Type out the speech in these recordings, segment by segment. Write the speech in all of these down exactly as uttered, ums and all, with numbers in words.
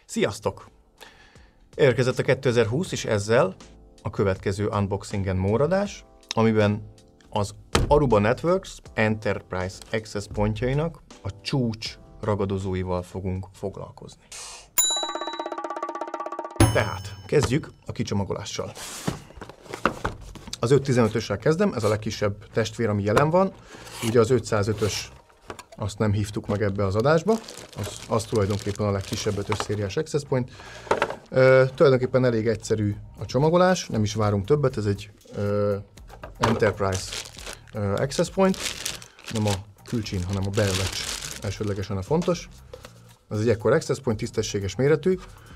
Sziasztok! Érkezett a kétezer-húsz, és ezzel a következő Unboxing and More adás, amiben az Aruba Networks Enterprise Access pontjainak a csúcs ragadozóival fogunk foglalkozni. Tehát kezdjük a kicsomagolással. Az ötszáztizenötössel kezdem, ez a legkisebb testvér, ami jelen van. Ugye az ötszázötös azt nem hívtuk meg ebbe az adásba, az, az tulajdonképpen a legkisebb ötös szériás access point. Ö, tulajdonképpen elég egyszerű a csomagolás, nem is várunk többet, ez egy ö, Enterprise ö, access point, nem a külcsin, hanem a belvecs elsődlegesen a fontos. Ez egy ekkor access point, tisztességes méretű.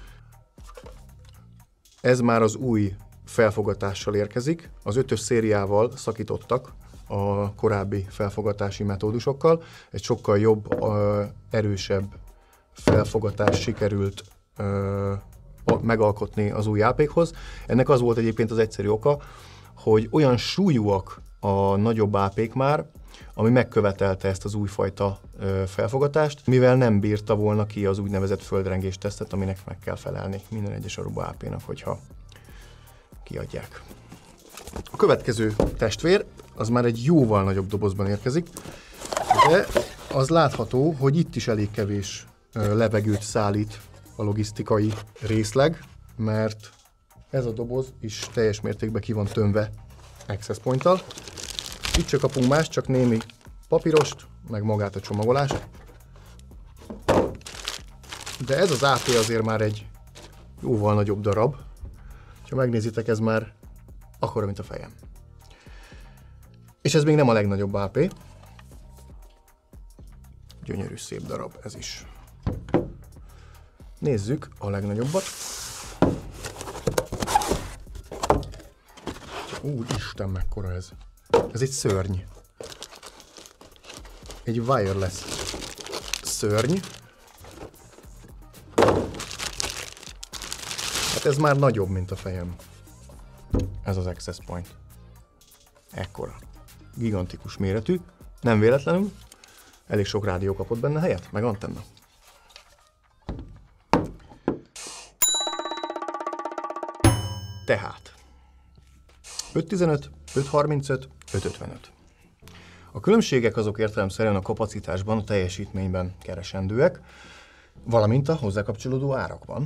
Ez már az új felfogatással érkezik, az ötös szériával szakítottak a korábbi felfogatási metódusokkal. Egy sokkal jobb, erősebb felfogatást sikerült megalkotni az új ápékhoz. Ennek az volt egyébként az egyszerű oka, hogy olyan súlyúak a nagyobb ápék már, ami megkövetelte ezt az újfajta felfogatást, mivel nem bírta volna ki az úgynevezett földrengés tesztet, aminek meg kell felelni minden egyes Aruba ápénak, hogyha kiadják. A következő testvér, az már egy jóval nagyobb dobozban érkezik, de az látható, hogy itt is elég kevés levegőt szállít a logisztikai részleg, mert ez a doboz is teljes mértékben ki van tömve access pointtal. Itt csak kapunk más, csak némi papírost, meg magát a csomagolást. De ez az á pé azért már egy jóval nagyobb darab. Ha megnézitek, ez már akkora, mint a fejem. És ez még nem a legnagyobb á pé. Gyönyörű, szép darab ez is. Nézzük a legnagyobbat. Úristen, mekkora ez. Ez egy szörny. Egy wireless szörny. Hát ez már nagyobb, mint a fejem. Ez az access point. Ekkora. Gigantikus méretű. Nem véletlenül. Elég sok rádió kapott benne helyet, meg antenna. Tehát ötszáztizenöt, ötszázharmincöt, ötszázötvenöt. A különbségek azok értelemszerűen a kapacitásban, a teljesítményben keresendőek, valamint a hozzá kapcsolódó árakban.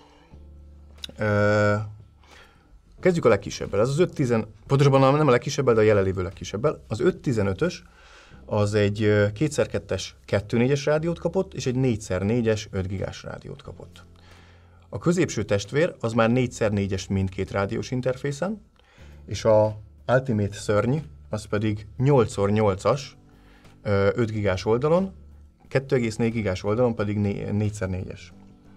Ö, kezdjük a legkisebbel. Ez az ötszáztíz, pontosabban nem a legkisebbel, de a jelenlévő legkisebbel. Az ötszáztizenötös az egy két szer kettes kettő négyes rádiót kapott, és egy négy szer négyes öt gigás rádiót kapott. A középső testvér az már négy szer négyes mindkét rádiós interfészen, és a Ultimate szörny az pedig nyolc szer nyolcas öt gigás oldalon, kettő egész négy gigás oldalon pedig négy szer négyes.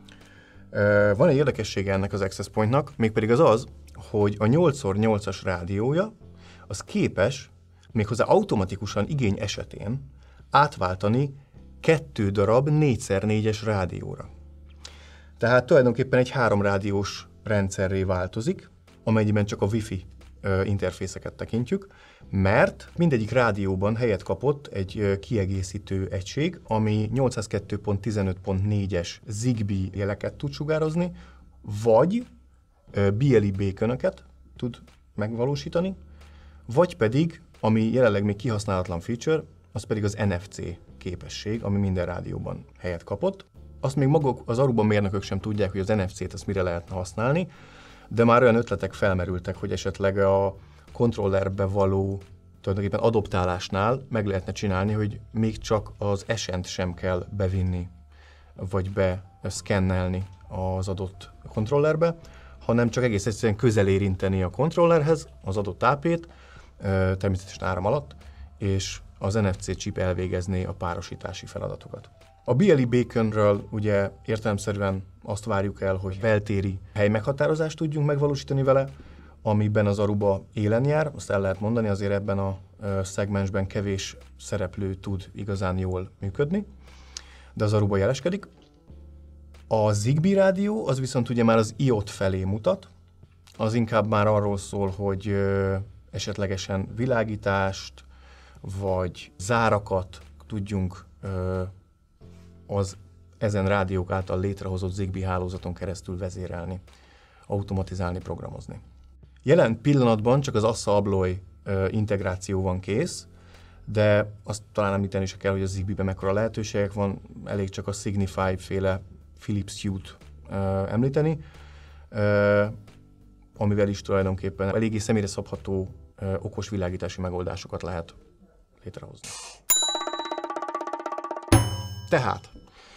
Van egy érdekessége ennek az access pointnak, mégpedig az az, hogy a nyolc szer nyolcas rádiója az képes méghozzá automatikusan igény esetén átváltani kettő darab négy szer négyes rádióra. Tehát tulajdonképpen egy három rádiós rendszerré változik, amennyiben csak a Wi-Fi interfészeket tekintjük, mert mindegyik rádióban helyet kapott egy kiegészítő egység, ami nyolcszázkettő pont tizenöt pont négyes Zigbee jeleket tud sugározni, vagy bé el i beaconöket tud megvalósítani, vagy pedig, ami jelenleg még kihasználatlan feature, az pedig az en ef cé képesség, ami minden rádióban helyet kapott. Azt még maguk az Aruba mérnökök sem tudják, hogy az en ef cét azt mire lehetne használni, de már olyan ötletek felmerültek, hogy esetleg a kontrollerbe való tulajdonképpen adoptálásnál meg lehetne csinálni, hogy még csak az esent sem kell bevinni, vagy beszkennelni az adott kontrollerbe, hanem csak egész egyszerűen közel érinteni a kontrollerhez az adott á pét, természetesen áram alatt, és az en ef cé chip elvégezné a párosítási feladatokat. A bé el i beaconről ugye értelemszerűen azt várjuk el, hogy beltéri helymeghatározást tudjunk megvalósítani vele, amiben az Aruba élen jár, azt el lehet mondani, azért ebben a szegmensben kevés szereplő tud igazán jól működni, de az Aruba jeleskedik. A Zigbee rádió az viszont ugye már az i o té felé mutat, az inkább már arról szól, hogy esetlegesen világítást, vagy zárakat tudjunk az ezen rádiók által létrehozott Zigbee hálózaton keresztül vezérelni, automatizálni, programozni. Jelen pillanatban csak az Assa Abloy integráció van kész, de azt talán említeni is kell, hogy a Zigbee-ben mekkora lehetőségek van, elég csak a Signify-féle Philips Hue-t uh, említeni, uh, amivel is tulajdonképpen eléggé személyre szabható uh, okos világítási megoldásokat lehet létrehozni. Tehát,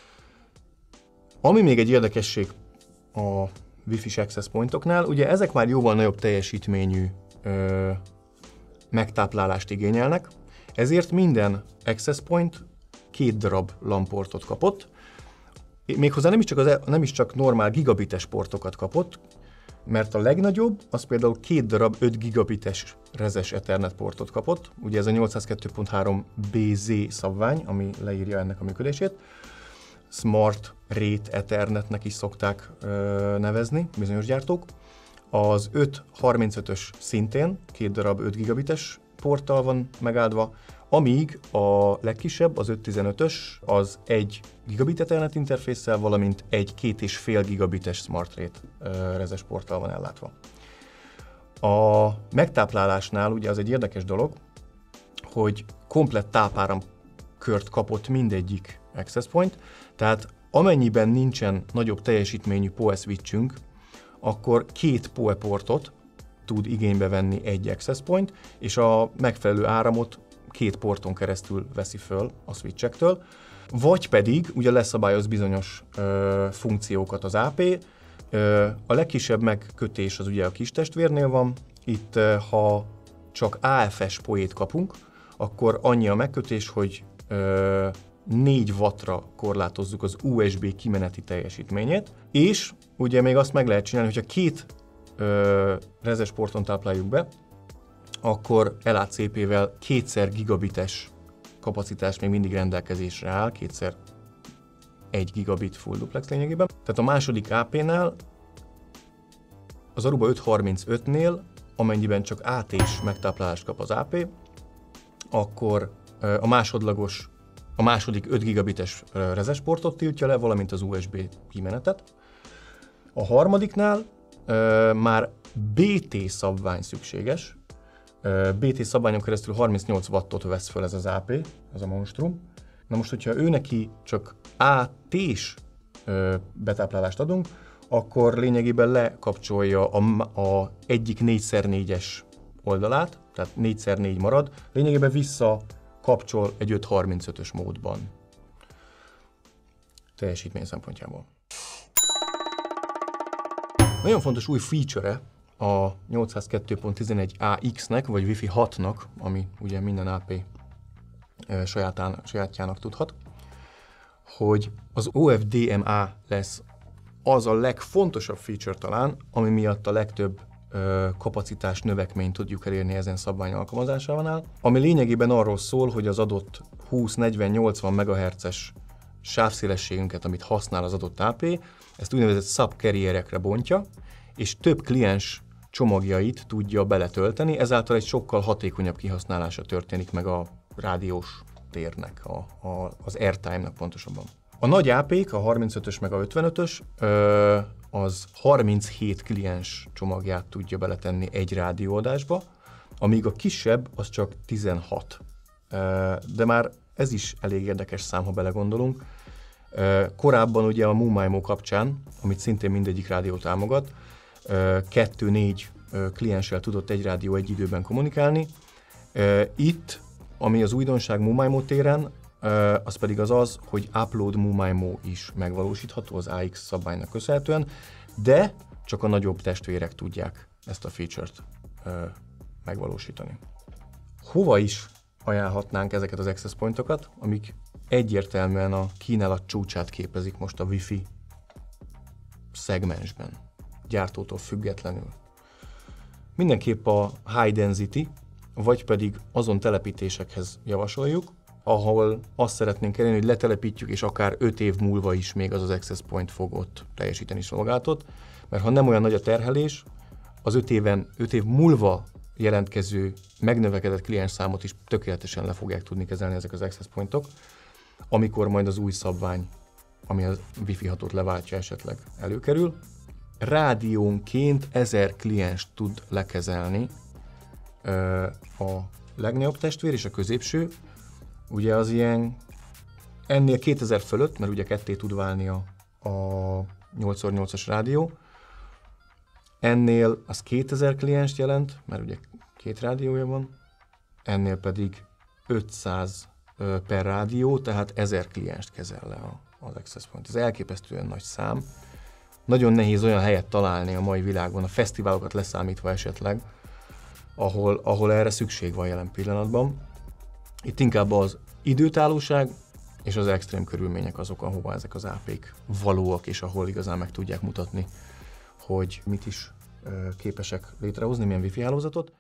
ami még egy érdekesség a Wi-Fi access pointoknál, ugye ezek már jóval nagyobb teljesítményű uh, megtáplálást igényelnek, ezért minden access point két darab LAN portot kapott, méghozzá nem is csak, az, nem is csak normál gigabites portokat kapott, mert a legnagyobb, az például két darab öt gigabites rezes Ethernet portot kapott, ugye ez a nyolcszázkettő pont három bé zé szabvány, ami leírja ennek a működését. Smart Rate Ethernetnek is szokták ö, nevezni bizonyos gyártók. Az öt harmincötös szintén két darab öt gigabites porttal van megáldva, amíg a legkisebb, az öt tizenötös, az egy gigabit Ethernet interfésszel, valamint egy két és fél gigabites Smart Rate uh, rezes porttal van ellátva. A megtáplálásnál ugye az egy érdekes dolog, hogy komplett tápáramkört kapott mindegyik access point, tehát amennyiben nincsen nagyobb teljesítményű pé o e switchünk, akkor két pé o e portot tud igénybe venni egy access point, és a megfelelő áramot két porton keresztül veszi föl a switchektől, vagy pedig ugye leszabályoz bizonyos ö, funkciókat az á pé. Ö, a legkisebb megkötés az ugye a kis testvérnél van, itt ö, ha csak á ef es pé o é-t kapunk, akkor annyi a megkötés, hogy ö, négy wattra korlátozzuk az u es bé kimeneti teljesítményét, és ugye még azt meg lehet csinálni, hogyha két ö, rezes porton tápláljuk be, akkor el á cé pé-vel kétszer gigabites kapacitás még mindig rendelkezésre áll, kétszer egy gigabit full duplex lényegében. Tehát a második á pé-nál, az Aruba öt harmincötnél, amennyiben csak á té-s megtáplálást kap az á pé, akkor a másodlagos, a második öt gigabites rezes portot tiltja le, valamint az u es bé kimenetet. A harmadiknál uh, már bé té szabvány szükséges. Uh, bé té szabványon keresztül harmincnyolc wattot vesz föl ez az á pé, ez a monstrum. Na most, hogyha ő neki csak á té-s uh, betáplálást adunk, akkor lényegében lekapcsolja a, a egyik négy szer négyes oldalát, tehát négy szer négy marad, lényegében vissza kapcsol egy öt harmincötös módban teljesítmény szempontjából. Nagyon fontos új feature-e a nyolcszázkettő pont tizenegy á iksz-nek, vagy Wi-Fi hatnak, ami ugye minden á pé sajátán, sajátjának tudhat, hogy az o ef dé em á lesz az a legfontosabb feature talán, ami miatt a legtöbb ö, kapacitás növekményt tudjuk elérni ezen szabvány alkalmazásánál, ami lényegében arról szól, hogy az adott húsz negyven nyolcvan megahertzes sávszélességünket, amit használ az adott á pé, ezt úgynevezett subcarrierekre bontja, és több kliens csomagjait tudja beletölteni, ezáltal egy sokkal hatékonyabb kihasználása történik meg a rádiós térnek, a, a, az airtime-nak pontosabban. A nagy á pék, a harmincötös meg a ötvenötös, ö, az harminchét kliens csomagját tudja beletenni egy rádióadásba, amíg a kisebb az csak tizenhat. Ö, de már ez is elég érdekes szám, ha belegondolunk. Ö, korábban ugye a MoMaimo kapcsán, amit szintén mindegyik rádió támogat, kettő-négy klienssel tudott egy rádió egy időben kommunikálni. Itt, ami az újdonság MoMaimo téren, az pedig az az, hogy Upload MoMaimo is megvalósítható az á iksz szabványnak köszönhetően, de csak a nagyobb testvérek tudják ezt a feature-t megvalósítani. Hova is ajánlhatnánk ezeket az access pointokat, amik egyértelműen a kínálat csúcsát képezik most a Wi-Fi szegmensben, gyártótól függetlenül? Mindenképp a high density, vagy pedig azon telepítésekhez javasoljuk, ahol azt szeretnénk elérni, hogy letelepítjük, és akár öt év múlva is még az az access point fog ott teljesíteni szolgáltatot, mert ha nem olyan nagy a terhelés, az öt éven, öt év múlva jelentkező megnövekedett kliens számot is tökéletesen le fogják tudni kezelni ezek az access pointok, amikor majd az új szabvány ami a Wi-Fi hatót leváltja, esetleg előkerül. Rádiónként ezer klienst tud lekezelni a legnagyobb testvér és a középső. Ugye az ilyen ennél kétezer fölött, mert ugye ketté tud válni a, a nyolc szor nyolcas rádió. Ennél az kétezer klienst jelent, mert ugye két rádiója van. Ennél pedig ötszáz per rádió, tehát ezer klienst kezel le az Access Point. Ez elképesztően nagy szám. Nagyon nehéz olyan helyet találni a mai világban, a fesztiválokat leszámítva esetleg, ahol, ahol erre szükség van jelen pillanatban. Itt inkább az időtállóság és az extrém körülmények azok, ahova ezek az á pék valóak, és ahol igazán meg tudják mutatni, hogy mit is képesek létrehozni, milyen Wi-Fi hálózatot.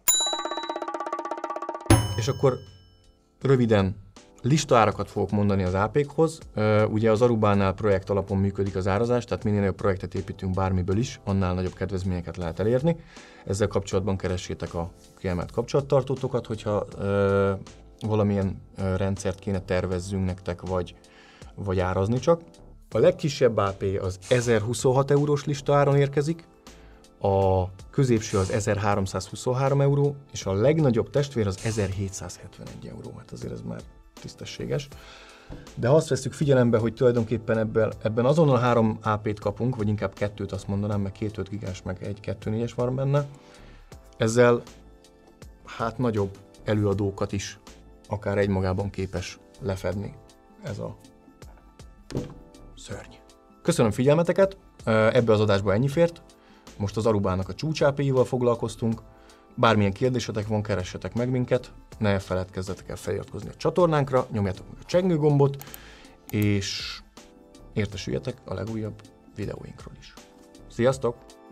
És akkor röviden listaárakat fogok mondani az á pékhoz. Ugye az Arubánál projekt alapon működik az árazás, tehát minél nagyobb projektet építünk bármiből is, annál nagyobb kedvezményeket lehet elérni. Ezzel kapcsolatban keressétek a kiemelt kapcsolattartótokat, hogyha ö, valamilyen ö, rendszert kéne tervezzünk nektek, vagy, vagy árazni csak. A legkisebb á pé az ezerhuszonhat eurós listaáron érkezik, a középső az ezerháromszázhuszonhárom euró, és a legnagyobb testvér az ezerhétszázhetvenegy euró. Hát azért ez már tisztességes. De ha azt veszük figyelembe, hogy tulajdonképpen ebben, ebben azonnal három á pét kapunk, vagy inkább kettőt azt mondanám, meg két öt gigás, meg egy kettő négyes van benne, ezzel hát nagyobb előadókat is akár egymagában képes lefedni ez a szörny. Köszönöm figyelmeteket, ebbe az adásba ennyi fért. Most az Arubának a csúcs á péival foglalkoztunk. Bármilyen kérdésetek van, keressetek meg minket, ne feledkezzetek el feliratkozni a csatornánkra, nyomjátok meg a csengő gombot, és értesüljetek a legújabb videóinkról is. Sziasztok!